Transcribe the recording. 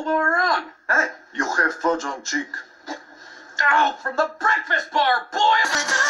What went wrong? Hey, you have fudge on cheek. Oh, from the breakfast bar, Boyle!